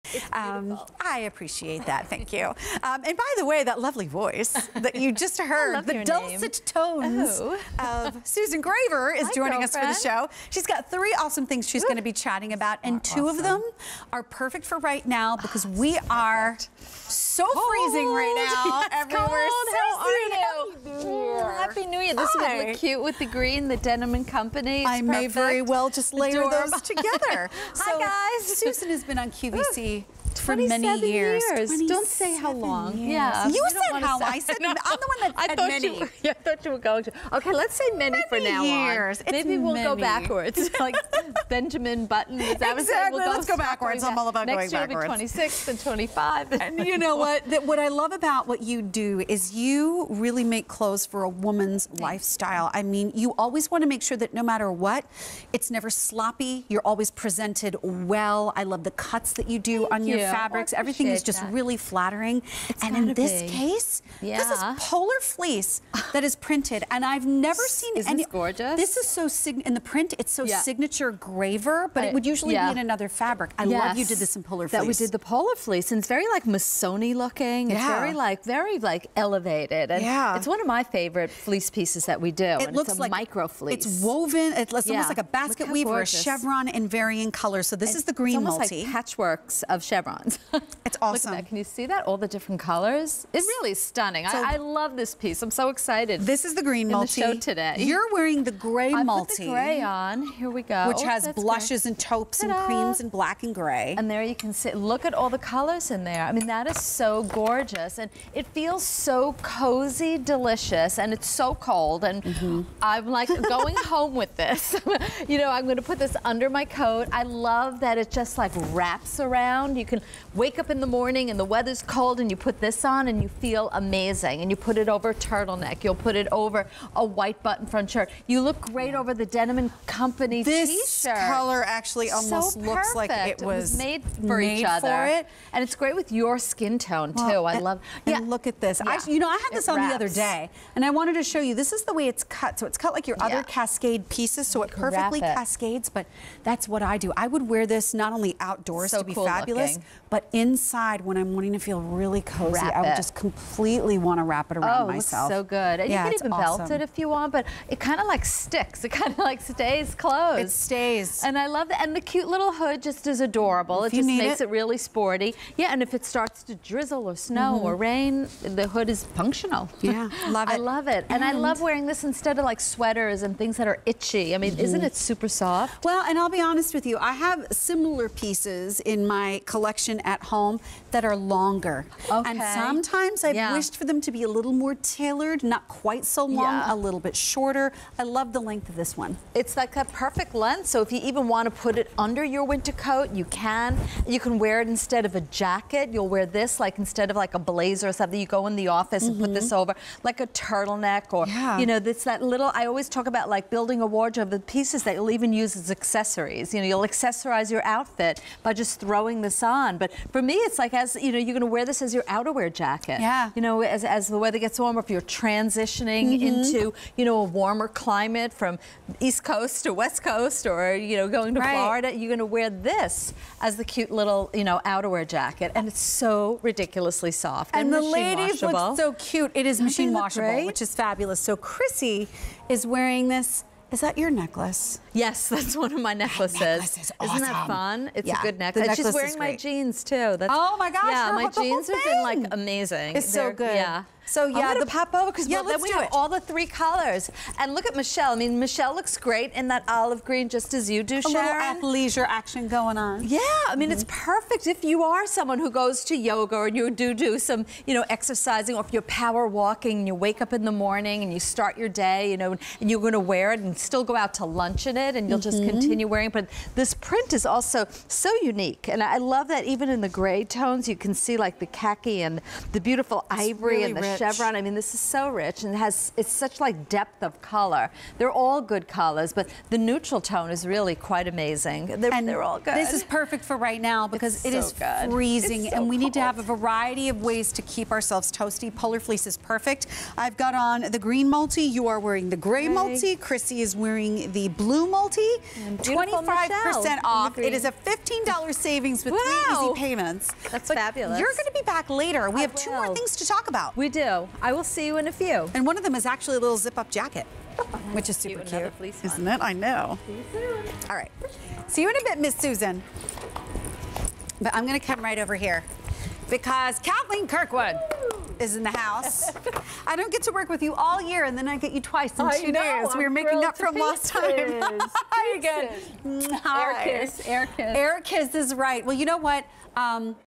I appreciate that. Thank you. And by the way, that lovely voice that you just heard, the dulcet tones of Susan Graver is joining us for the show. She's got 3 awesome things she's going to be chatting about, and 2 of them are perfect for right now because we are so freezing right now. Everywhere. How are you? Happy New Year. This would look cute with the green, the Denim and Company. I may very well just layer those together. Hi guys. Susan has been on QVC for many years. Don't say how long. Yeah. You said how. I said I'm the one that said many. I thought you were going to. Okay, let's say many for now on. Maybe we'll go backwards. Like Benjamin Button. Is that exactly. Let's go backwards. I'm all about going backwards. Next year will be 26 and 25. And you know what? What I love about what you do is you really make clothes for a woman's lifestyle. I mean, you always want to make sure that no matter what, it's never sloppy. You're always presented well. I love the cuts that you do on your fabrics. Everything is just really flattering. And in this case, this is polar fleece that is printed, and I've never seen any. Isn't this gorgeous? This is so in the print. It's so signature Graver, but it would usually be in another fabric. I love you did this in polar fleece. That we did the polar fleece, and it's very like Missoni looking. It's very like elevated. And it's one of my favorite fleece pieces that we do. It looks like micro fleece. It's woven. It's almost like a basket weave or a chevron in varying colors. So this is the green multi. It's almost like patchworks of chevrons. It's awesome. Look at that. Can you see that? All the different colors. It's really stunning. So, I love this piece. I'm so excited. This is the green multi. In the show today. You're wearing the gray multi. I put the gray on. Here we go. Which has blushes and taupes and creams and black and gray. And there you can see. Look at all the colors in there. I mean, that is so gorgeous, and it feels so cozy, delicious, and it's so cold. And I'm like going home with this. You know, I'm going to put this under my coat. I love that it just like wraps around. You can wake up in the morning and the weather's cold and you put this on and you feel amazing. And you put it over a turtleneck. You'll put it over a white button front shirt. You look great over the Denim and Company t-shirt. This color actually almost looks like it was made for each other. And it's great with your skin tone too. I love. And look at this. You know, I had this on the other day, and I wanted to show you. This is the way it's cut. So it's cut like your other cascade pieces, so it perfectly cascades. But that's what I do. I would wear this not only outdoors to be fabulous, but inside when I'm wanting to feel really cozy. I would just completely want to wrap it around myself. So good. And you can even belt it if you want, but it kind of like sticks. It kind of like stays closed. It stays. And I love that. And the cute little hood just is adorable. It just makes it really sporty. Yeah, and if it starts to drizzle or snow or rain, the hood is functional. Yeah, love it. I love it. And I love wearing this instead of like sweaters and things that are itchy. I mean, isn't it super soft? Well, and I'll be honest with you, I have similar pieces in my collection at home that are longer. And sometimes I've wished for them to be a little more tailored, not quite so long, a little bit shorter. I love the length of this one. It's like that perfect length, so if you even want to put it under your winter coat, you can. You can wear it instead of a jacket. You'll wear this like instead of like a blazer or something. You go in the office and put this over like a turtleneck, or you know, it's that little, I always talk about like building a wardrobe, the pieces that you'll even use as accessories. You know, you'll accessorize your outfit by just throwing this on. But for me, it's like, as you know, you're going to wear this as your outerwear jacket. You know, as the weather gets warmer, if you're transitioning into, you know, a warmer climate from East Coast to West Coast, or, you know, going to Florida, you're going to wear this as the cute little, you know, outerwear jacket. And it's so ridiculously soft. And the ladies look so cute. It is machine washable, which is fabulous. So Chrissy is wearing this. Is that your necklace? Yes, that's one of my necklaces. That necklace is awesome. Isn't that fun? It's a good necklace. She's wearing my jeans too. That's, oh my gosh! Yeah, my jeans have been like amazing. It's so good. Yeah. So yeah, I'm gonna pop over because then we have all the 3 colors. And look at Michelle. I mean, Michelle looks great in that olive green, just as you do, Sharon. A little athleisure action going on. Yeah, I mean, it's perfect if you are someone who goes to yoga, or you do some, you know, exercising, or if you're power walking and you wake up in the morning and you start your day, you know, and you're going to wear it and still go out to lunch in it, and you'll just continue wearing it. But this print is also so unique, and I love that even in the gray tones, you can see like the khaki and the beautiful ivory and the chevron. I mean, this is so rich, and it's such like depth of color. They're all good colors, but the neutral tone is really quite amazing. They're all good. This is perfect for right now because it is freezing, and we need to have a variety of ways to keep ourselves toasty. Polar fleece is perfect. I've got on the green multi. You are wearing the gray multi. Chrissy is wearing the blue multi. multi, And beautiful 25% off. It is a $15 savings with 3 easy payments. That's but fabulous. You're going to be back later. We have 2 more things to talk about. We do. I will see you in a few. And one of them is actually a little zip-up jacket, which is super cute, isn't it? I know. See you soon. All right. See you in a bit, Miss Susan. But I'm going to come right over here because Kathleen Kirkwood is in the house. I don't get to work with you all year, and then I get you twice in 2 days. We were making up from last time. Hi again. Air kiss. Air kiss. Air kiss is right. Well, you know what?